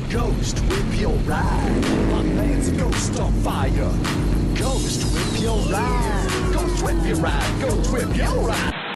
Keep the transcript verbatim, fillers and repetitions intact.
Ghost whip your ride. My man's a ghost on fire. Ghost whip your ride. Ghost whip your ride. Ghost whip your ride.